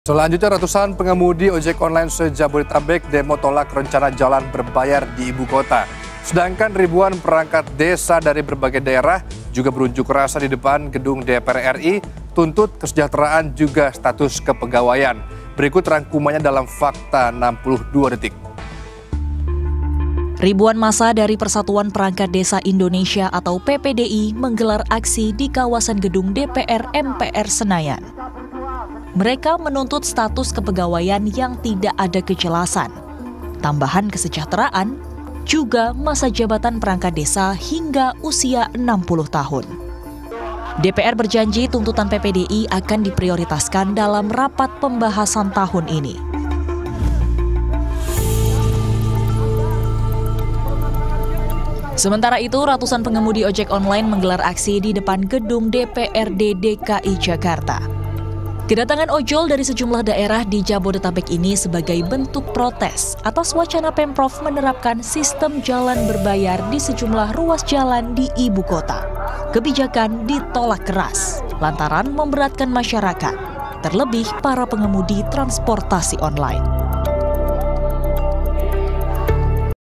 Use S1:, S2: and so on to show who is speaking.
S1: Selanjutnya, ratusan pengemudi ojek online se-Jabodetabek demo tolak rencana jalan berbayar di ibu kota. Sedangkan ribuan perangkat desa dari berbagai daerah juga berunjuk rasa di depan gedung DPR RI, tuntut kesejahteraan juga status kepegawaian. Berikut rangkumannya dalam Fakta 62 Detik.
S2: Ribuan massa dari Persatuan Perangkat Desa Indonesia atau PPDI menggelar aksi di kawasan gedung DPR MPR Senayan. Mereka menuntut status kepegawaian yang tidak ada kejelasan, tambahan kesejahteraan, juga masa jabatan perangkat desa hingga usia 60 tahun. DPR berjanji tuntutan PPDI akan diprioritaskan dalam rapat pembahasan tahun ini. Sementara itu, ratusan pengemudi ojek online menggelar aksi di depan gedung DPRD DKI Jakarta. Kedatangan ojol dari sejumlah daerah di Jabodetabek ini sebagai bentuk protes atas wacana Pemprov menerapkan sistem jalan berbayar di sejumlah ruas jalan di ibu kota. Kebijakan ditolak keras lantaran memberatkan masyarakat, terlebih para pengemudi transportasi online.